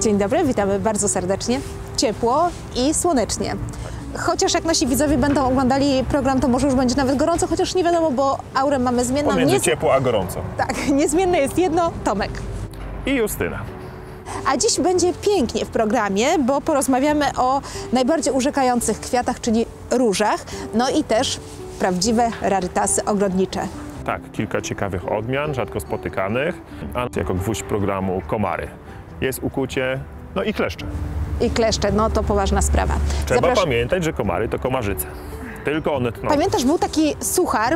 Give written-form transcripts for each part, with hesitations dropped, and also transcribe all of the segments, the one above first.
Dzień dobry, witamy bardzo serdecznie. Ciepło i słonecznie. Chociaż jak nasi widzowie będą oglądali program, to może już będzie nawet gorąco, chociaż nie wiadomo, bo aurę mamy zmienną. Pomiędzy ciepło a gorąco. Tak, niezmienne jest jedno, Tomek. I Justyna. A dziś będzie pięknie w programie, bo porozmawiamy o najbardziej urzekających kwiatach, czyli różach, no i też prawdziwe rarytasy ogrodnicze. Tak, kilka ciekawych odmian, rzadko spotykanych, a jako gwóźdź programu komary. Jest ukucie, no i kleszcze. I kleszcze, no to poważna sprawa. Trzeba pamiętać, że komary to komarzyce. Tylko one tną. Pamiętasz, był taki suchar,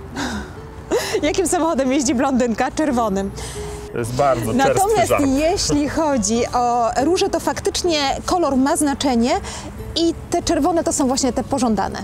jakim samochodem jeździ blondynka? Czerwonym. To jest bardzo czerstwy Natomiast żart. jeśli chodzi o róże, to faktycznie kolor ma znaczenie i te czerwone to są właśnie te pożądane.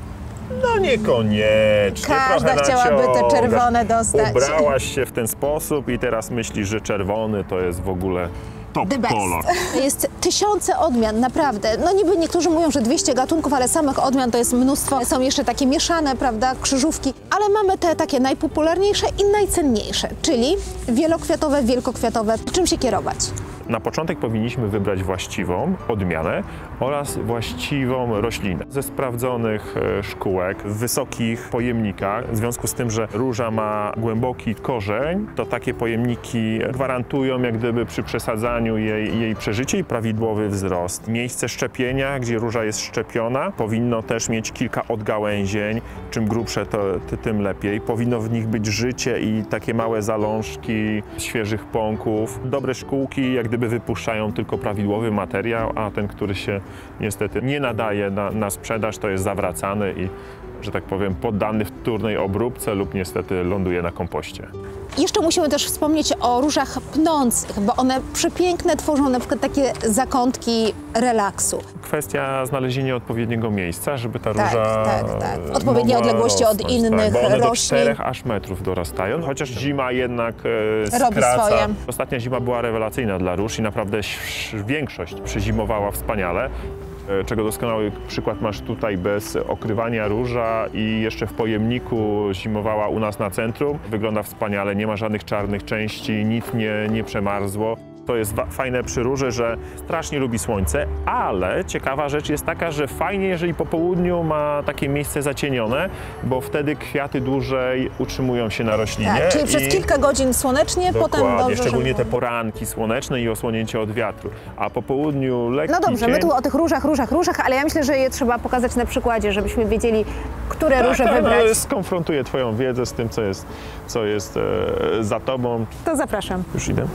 No niekoniecznie. Każda trochę chciałaby te naciągasz. czerwone dostać. Ubrałaś się w ten sposób i teraz myślisz, że czerwony to jest w ogóle top The best. kolor. Jest tysiące odmian, naprawdę. No niby niektórzy mówią, że 200 gatunków, ale samych odmian to jest mnóstwo. Są jeszcze takie mieszane, prawda, krzyżówki. Ale mamy te takie najpopularniejsze i najcenniejsze, czyli wielokwiatowe, wielkokwiatowe. Czym się kierować? Na początek powinniśmy wybrać właściwą odmianę oraz właściwą roślinę ze sprawdzonych szkółek, w wysokich pojemnikach. W związku z tym, że róża ma głęboki korzeń, to takie pojemniki gwarantują jak gdyby przy przesadzaniu jej przeżycie i prawidłowy wzrost. Miejsce szczepienia, gdzie róża jest szczepiona, powinno też mieć kilka odgałęzień. Czym grubsze, to tym lepiej. Powinno w nich być życie i takie małe zalążki świeżych pąków. Dobre szkółki jak gdyby wypuszczają tylko prawidłowy materiał, a ten, który się niestety nie nadaje na sprzedaż, to jest zawracany i, że tak powiem, poddany wtórnej obróbce lub niestety ląduje na kompoście. Jeszcze musimy też wspomnieć o różach pnących, bo one przepiękne tworzą na przykład takie zakątki relaksu. Kwestia znalezienia odpowiedniego miejsca, żeby ta róża odpowiedniej odległości rosnąć, od innych bo one roślin. do 4 aż metrów dorastają, chociaż zima jednak robi skraca. swoje. Ostatnia zima była rewelacyjna dla róż i naprawdę większość przezimowała wspaniale. Czego doskonały przykład masz tutaj bez okrywania róża i jeszcze w pojemniku zimowała u nas na centrum. Wygląda wspaniale, nie ma żadnych czarnych części, nic nie przemarzło. To jest fajne przy róży, że strasznie lubi słońce, ale ciekawa rzecz jest taka, że fajnie, jeżeli po południu ma takie miejsce zacienione, bo wtedy kwiaty dłużej utrzymują się na roślinie. Tak, czyli przez kilka godzin słonecznie, potem dobrze, szczególnie te poranki słoneczne i osłonięcie od wiatru, a po południu lekki No dobrze, cień. my tu o tych różach, ale ja myślę, że je trzeba pokazać na przykładzie, żebyśmy wiedzieli, które róże wybrać. No, skonfrontuję twoją wiedzę z tym, co jest za tobą. To zapraszam. Już idę.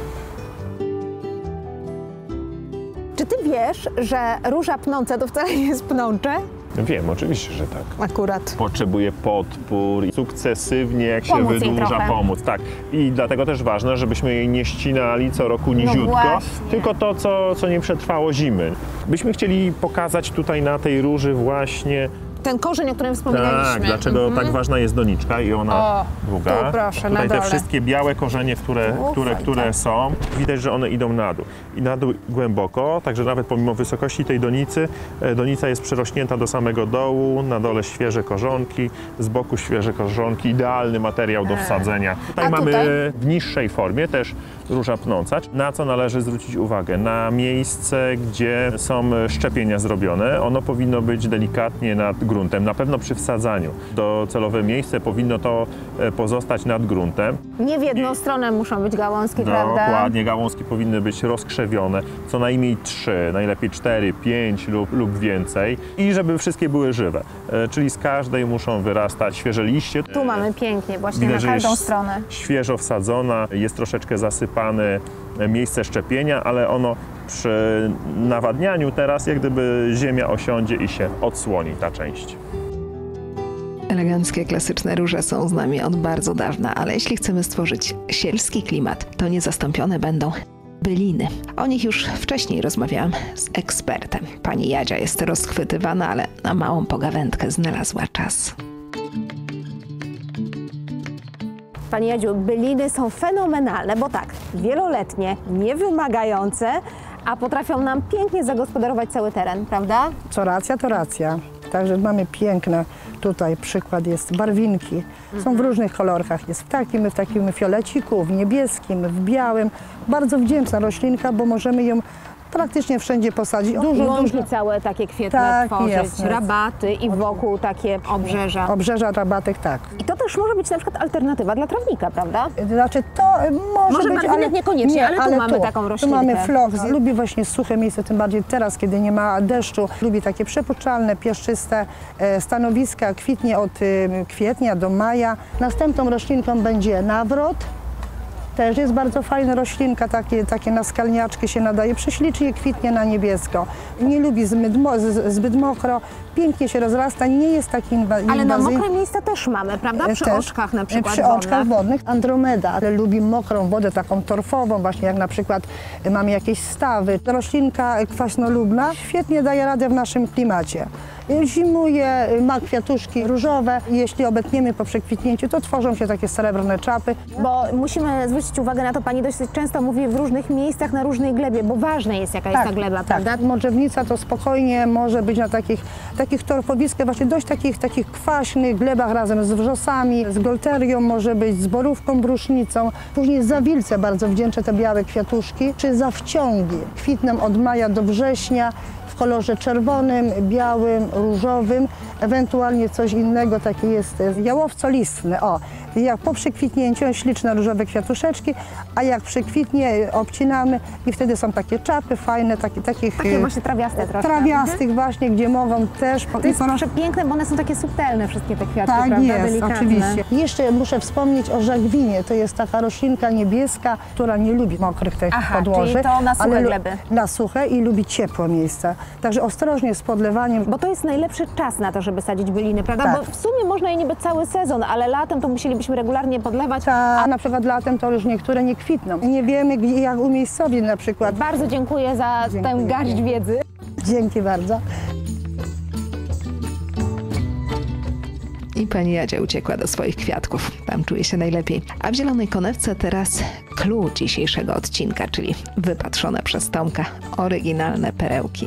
Czy ty wiesz, że róża pnąca to wcale nie jest pnącze? Wiem, oczywiście, że tak. Akurat. Potrzebuje podpór i sukcesywnie, jak się Pomóc jej wydłuża, trochę. pomóc. Tak. I dlatego też ważne, żebyśmy jej nie ścinali co roku niziutko, właśnie. tylko to, co nie przetrwało zimy. Byśmy chcieli pokazać tutaj na tej róży właśnie Ten korzeń, o którym wspominaliśmy. tak, dlaczego tak ważna jest doniczka i ona długa. tu proszę, tutaj na te dole. wszystkie białe korzenie, które są, widać, że one idą na dół. I na dół głęboko, także nawet pomimo wysokości tej donicy, donica jest przerośnięta do samego dołu, na dole świeże korzonki, z boku świeże korzonki, idealny materiał do wsadzenia. Tutaj mamy w niższej formie też róża pnąca. Na co należy zwrócić uwagę? Na miejsce, gdzie są szczepienia zrobione, ono powinno być delikatnie nad gruntem, na pewno przy wsadzaniu. Docelowe miejsce powinno to pozostać nad gruntem. Nie w jedną stronę muszą być gałązki, prawda? Dokładnie, gałązki powinny być rozkrzewione, co najmniej 3, najlepiej 4, 5 lub więcej i żeby wszystkie były żywe, czyli z każdej muszą wyrastać świeże liście. Tu mamy pięknie, właśnie Widać, na każdą jest stronę. świeżo wsadzona, jest troszeczkę zasypane miejsce szczepienia, ale ono przy nawadnianiu teraz jak gdyby ziemia osiądzie i się odsłoni ta część. Eleganckie, klasyczne róże są z nami od bardzo dawna, ale jeśli chcemy stworzyć sielski klimat, to niezastąpione będą byliny. O nich już wcześniej rozmawiałam z ekspertem. Pani Jadzia jest rozchwytywana, ale na małą pogawędkę znalazła czas. Pani Jadziu, byliny są fenomenalne, bo tak, wieloletnie, niewymagające, a potrafią nam pięknie zagospodarować cały teren, prawda? Co racja, to racja. Także mamy piękne, tutaj przykład jest barwinki. Są w różnych kolorkach. Jest w takim fioleciku, w niebieskim, w białym. Bardzo wdzięczna roślinka, bo możemy ją praktycznie wszędzie posadzić. Łąki całe takie kwietne Tak, tworzyć, jasne. rabaty i wokół takie obrzeża. Obrzeża, rabatek, tak. I to też może być na przykład alternatywa dla trawnika, prawda? Znaczy to może być, barwinek niekoniecznie, ale tu mamy taką roślinkę. Tu mamy floks. Lubi właśnie suche miejsce, tym bardziej teraz, kiedy nie ma deszczu. Lubi takie przepuszczalne, pieszczyste stanowiska. Kwitnie od kwietnia do maja. Następną roślinką będzie nawrot. Też jest bardzo fajna roślinka, takie na skalniaczki się nadaje, prześlicznie kwitnie na niebiesko. Nie lubi zbyt mokro, pięknie się rozrasta, nie jest taki inwazyjny. Ale na mokre miejsca też mamy, prawda? Przy oczkach na przykład Przy oczkach wodnych. Andromeda, ale lubi mokrą wodę, taką torfową, właśnie jak na przykład mamy jakieś stawy. Roślinka kwaśnolubna świetnie daje radę w naszym klimacie. Zimuje, ma kwiatuszki różowe. Jeśli obetniemy po przekwitnięciu, to tworzą się takie srebrne czapy. Bo musimy zwrócić uwagę na to, pani dosyć często mówi w różnych miejscach, na różnej glebie, bo ważne jest jaka jest ta gleba, prawda? Tak. Morzewnica to spokojnie może być na takich torfowiskach, właśnie dość takich kwaśnych glebach razem z wrzosami, z golterią, może być z borówką, brusznicą. Później zawilce bardzo wdzięczne te białe kwiatuszki, czy zawciągi. Kwitną od maja do września. W kolorze czerwonym, białym, różowym, ewentualnie coś innego, takie jest jałowco-listne. O, jak po przekwitnięciu śliczne różowe kwiatuszeczki, a jak przekwitnie, obcinamy i wtedy są takie czapy fajne, takie właśnie trawiaste troszkę. Trawiastych właśnie, gdzie mogą też... To jest przepiękne, bo one są takie subtelne, wszystkie te kwiaty, tak, prawda? jest, Delikatne. oczywiście. Jeszcze muszę wspomnieć o żagwinie. To jest taka roślinka niebieska, która nie lubi mokrych tych podłoży. Czyli to na suche gleby. Na suche i lubi ciepłe miejsca. Także ostrożnie z podlewaniem. Bo to jest najlepszy czas na to, żeby sadzić byliny, prawda? Tak. Bo w sumie można je niby cały sezon, ale latem to musielibyśmy regularnie podlewać. A na przykład latem to już niektóre nie kwitną. Nie wiemy, jak umiejscowić na przykład. Bardzo dziękuję za tę garść wiedzy. Dzięki bardzo. I pani Jadzia uciekła do swoich kwiatków. Tam czuje się najlepiej. A w Zielonej Konewce teraz clue dzisiejszego odcinka, czyli wypatrzone przez Tomka oryginalne perełki.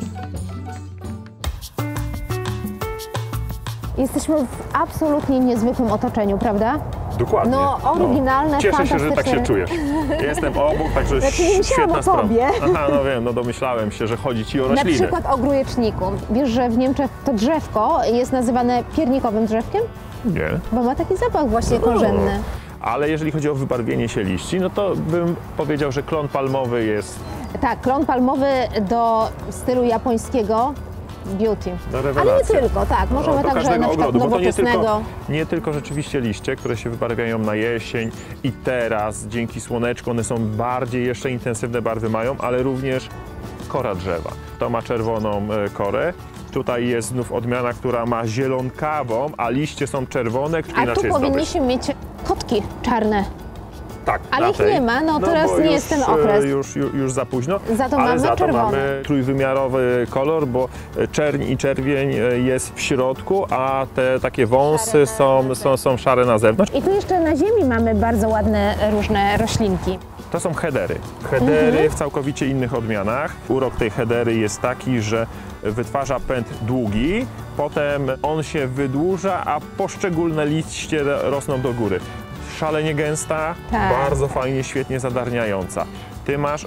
Jesteśmy w absolutnie niezwykłym otoczeniu, prawda? Dokładnie. No, oryginalne, Cieszę się, że tak się fantastyczne. czujesz. Jestem obok, także Znaczy, nie myślałam świetna o sprawa. tobie. Aha, no wiem, no domyślałem się, że chodzi ci o Na rośliny. przykład o grujeczniku. Wiesz, że w Niemczech to drzewko jest nazywane piernikowym drzewkiem? Nie. Bo ma taki zapach właśnie korzenny. Ale jeżeli chodzi o wybarwienie się liści, no to bym powiedział, że klon palmowy jest Tak, klon palmowy do stylu japońskiego beauty. no, Ale nie rewelacja. tylko, tak. Możemy do także każdego na przykład ogrodu, bo to nowoczesnego. nie tylko rzeczywiście liście, które się wybarwiają na jesień i teraz dzięki słoneczku one są bardziej jeszcze intensywne barwy mają, ale również kora drzewa. To ma czerwoną korę. Tutaj jest znów odmiana, która ma zielonkawą, a liście są czerwone, czyli A inaczej tu jest dobry. powinniśmy mieć kotki czarne. Tak, Ale na ich tej. nie ma, no teraz bo nie już, jest ten okres. Już za późno, Za to ale mamy za to czerwone. mamy trójwymiarowy kolor, bo czerń i czerwień jest w środku, a te takie wąsy są szare na zewnątrz. I tu jeszcze na ziemi mamy bardzo ładne różne roślinki. To są hedery. Hedery w całkowicie innych odmianach. Urok tej hedery jest taki, że wytwarza pęd długi, potem on się wydłuża, a poszczególne liście rosną do góry. Szalenie gęsta, Tak. bardzo fajnie, świetnie zadarniająca. Ty masz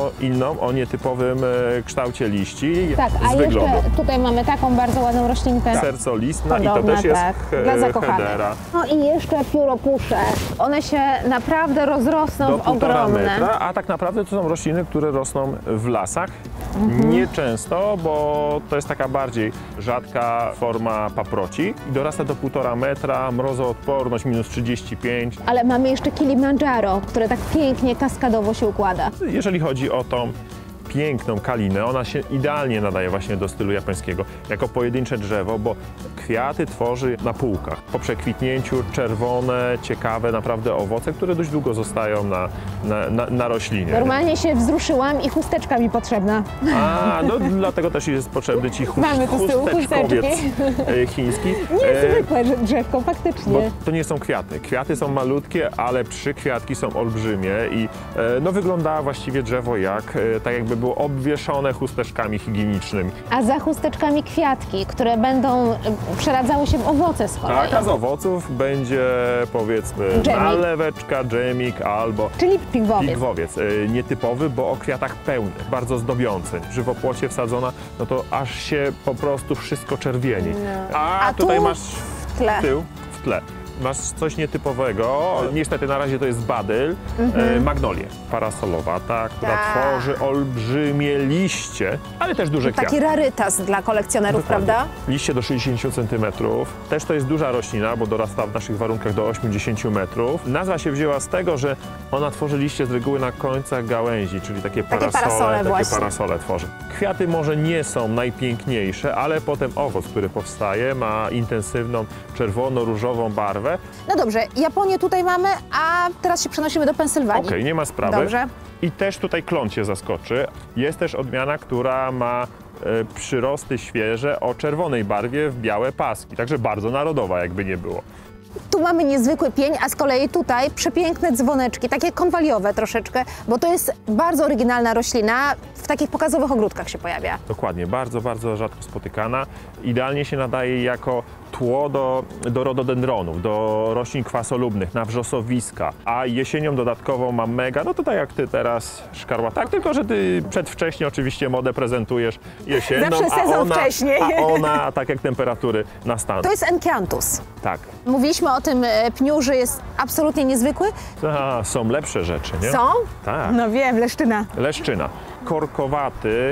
o nietypowym kształcie liści Tak, z a wyglądu. jeszcze tutaj mamy taką bardzo ładną roślinkę. Sercolistna i to Podobna, też jest tak, dla zakochanych. hedera. No i jeszcze pióropusze. One się naprawdę rozrosną Do w 1,5 ogromne. metra, a tak naprawdę to są rośliny, które rosną w lasach. Nieczęsto, bo to jest taka bardziej rzadka forma paproci. I dorasta do 1,5 metra, mrozoodporność minus 35. Ale mamy jeszcze Kilimandżaro, które tak pięknie, kaskadowo się układa. Jeżeli chodzi o tą piękną kalinę, ona się idealnie nadaje właśnie do stylu japońskiego, jako pojedyncze drzewo, bo kwiaty tworzy na półkach. Po przekwitnięciu czerwone, ciekawe naprawdę owoce, które dość długo zostają na roślinie. Normalnie się wzruszyłam i chusteczka mi potrzebna. A, no dlatego też jest potrzebny ci Mamy tu z tyłu chusteczkowiec chiński. Niezwykłe drzewko, faktycznie. Bo to nie są kwiaty. Kwiaty są malutkie, ale przykwiatki są olbrzymie i no, wygląda właściwie drzewo tak jakby było obwieszone chusteczkami higienicznymi. A za chusteczkami kwiatki, które będą przeradzały się w owoce z kolei. Tak, a z owoców będzie powiedzmy Dżemik. naleweczka, dżemik albo Czyli pigwowiec. pigwowiec. Nietypowy, bo o kwiatach pełnych, bardzo zdobiący. W żywopłocie wsadzona, no to aż się po prostu wszystko czerwieni. No. A tu tutaj masz w tle. tył, w tle. Masz coś nietypowego. Niestety na razie to jest badyl, magnolię parasolowata, która Tak. tworzy olbrzymie liście, ale też duże kwiaty. Taki rarytas dla kolekcjonerów, Dokładnie. prawda? Liście do 60 cm. Też to jest duża roślina, bo dorasta w naszych warunkach do 80 metrów. Nazwa się wzięła z tego, że ona tworzy liście z reguły na końcach gałęzi, czyli takie parasole tworzy. Kwiaty może nie są najpiękniejsze, ale potem owoc, który powstaje, ma intensywną czerwono-różową barwę. No dobrze, Japonię tutaj mamy, a teraz się przenosimy do Pensylwanii. Okej, nie ma sprawy. Dobrze. I też tutaj klon cię zaskoczy. Jest też odmiana, która ma przyrosty świeże o czerwonej barwie w białe paski. Także bardzo narodowa, jakby nie było. Tu mamy niezwykły pień, a z kolei tutaj przepiękne dzwoneczki, takie konwaliowe troszeczkę, bo to jest bardzo oryginalna roślina, w takich pokazowych ogródkach się pojawia. Dokładnie, bardzo, bardzo rzadko spotykana. Idealnie się nadaje jako tło do rododendronów, do roślin kwasolubnych, na wrzosowiska, a jesienią dodatkowo ma mega, no to tak jak ty teraz, szkarłatak, tylko że ty przedwcześnie oczywiście modę prezentujesz jesienną, Zawsze sezon wcześniej. a ona tak jak temperatury nastaną. To jest Enkiantus. Tak. Mówiliśmy o tym pniu, że jest absolutnie niezwykły. Są lepsze rzeczy, nie? Są? Tak. No wiem, leszczyna. Leszczyna. Korkowaty,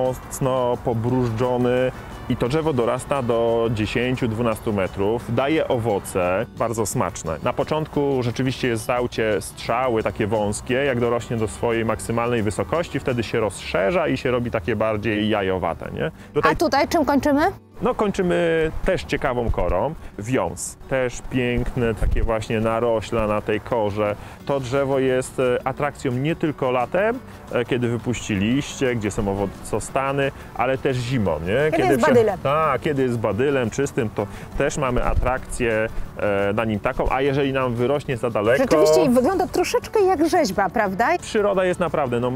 mocno pobrużdżony i to drzewo dorasta do 10-12 metrów, daje owoce bardzo smaczne. Na początku rzeczywiście jest zaucie strzały takie wąskie, jak dorośnie do swojej maksymalnej wysokości, wtedy się rozszerza i się robi takie bardziej jajowate, nie? A tutaj czym kończymy? No kończymy też ciekawą korą. Wiąz, też piękne, takie właśnie narośla na tej korze. To drzewo jest atrakcją nie tylko latem, kiedy wypuści liście, gdzie są owocostany, ale też zimą, nie? Kiedy jest badylem. Tak, kiedy jest badylem czystym, to też mamy atrakcję na nim taką, a jeżeli nam wyrośnie za daleko... Rzeczywiście wygląda troszeczkę jak rzeźba, prawda? Przyroda jest naprawdę no,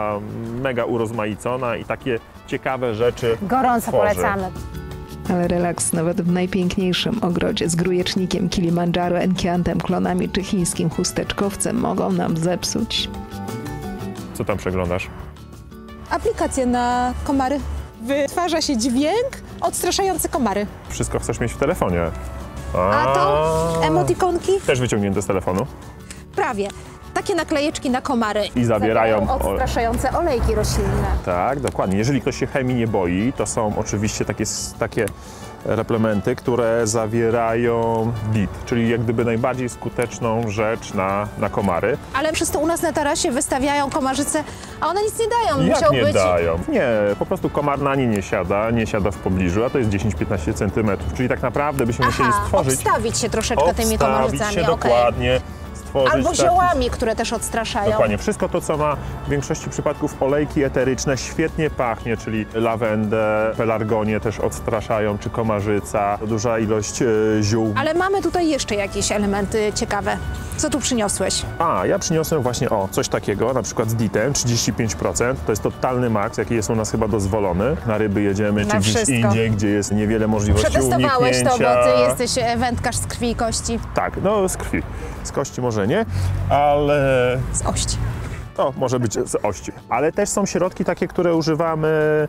mega urozmaicona i takie ciekawe rzeczy Gorąco tworzy. polecamy. Ale relaks nawet w najpiękniejszym ogrodzie z grujecznikiem, Kilimandżaro, enkiantem, klonami czy chińskim chusteczkowcem mogą nam zepsuć. Co tam przeglądasz? Aplikację na komary. Wytwarza się dźwięk odstraszający komary. Wszystko chcesz mieć w telefonie. A to emotikonki? Też wyciągnięte z telefonu. Prawie. Takie naklejeczki na komary. I zawierają odstraszające olejki roślinne. Tak, dokładnie. Jeżeli ktoś się chemii nie boi, to są oczywiście takie replementy, które zawierają DIT, czyli jak gdyby najbardziej skuteczną rzecz na komary. Ale przez to u nas na tarasie wystawiają komarzyce, a one nic nie dają. Jak Musiał nie być... dają? Nie, po prostu komar na nie nie siada w pobliżu, a to jest 10-15 cm, czyli tak naprawdę byśmy musieli stworzyć... obstawić się troszeczkę tymi komarzycami. się dokładnie. Albo taki... ziołami, które też odstraszają. Dokładnie. Wszystko to, co ma w większości przypadków olejki eteryczne, świetnie pachnie, czyli lawendę, pelargonię też odstraszają, czy komarzyca, duża ilość ziół. Ale mamy tutaj jeszcze jakieś elementy ciekawe. Co tu przyniosłeś? A, ja przyniosłem właśnie coś takiego, na przykład z DIT-em, 35%. To jest totalny maks, jaki jest u nas chyba dozwolony. Na ryby jedziemy, czy gdzieś indziej, gdzie jest niewiele możliwości Przetestowałeś uniknięcia. to, bo ty jesteś wędkarz z krwi i kości. Tak, no z krwi. Z kości może nie, ale... Z ości. To może być z ości. Ale też są środki takie, które używamy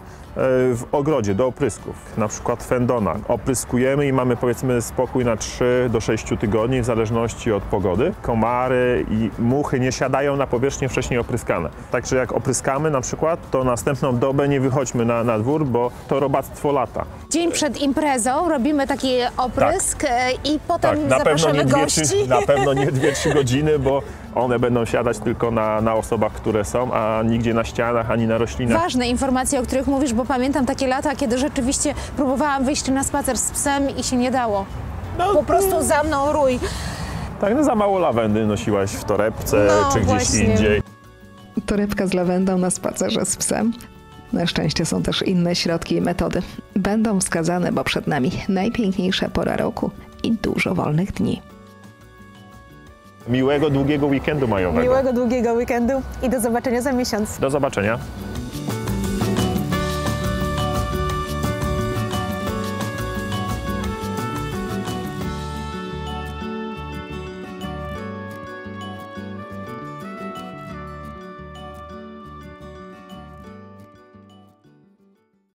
w ogrodzie do oprysków. Na przykład Fendona. Opryskujemy i mamy powiedzmy spokój na 3 do 6 tygodni w zależności od pogody. Komary i muchy nie siadają na powierzchnię wcześniej opryskane. Także jak opryskamy na przykład, to następną dobę nie wychodźmy na dwór, bo to robactwo lata. Dzień przed imprezą robimy taki oprysk i potem na zapraszamy pewno gości. Na pewno nie 2-3 godziny, bo One będą siadać tylko na osobach, które są, a nigdzie na ścianach, ani na roślinach. Ważne informacje, o których mówisz, bo pamiętam takie lata, kiedy rzeczywiście próbowałam wyjść na spacer z psem i się nie dało. Po prostu za mną rój. Tak, no za mało lawendy nosiłaś w torebce, No, czy gdzieś właśnie. indziej. Torebka z lawendą na spacerze z psem. Na szczęście są też inne środki i metody. Będą wskazane, bo przed nami najpiękniejsza pora roku i dużo wolnych dni. Miłego, długiego weekendu majowego. Miłego, długiego weekendu i do zobaczenia za miesiąc. Do zobaczenia.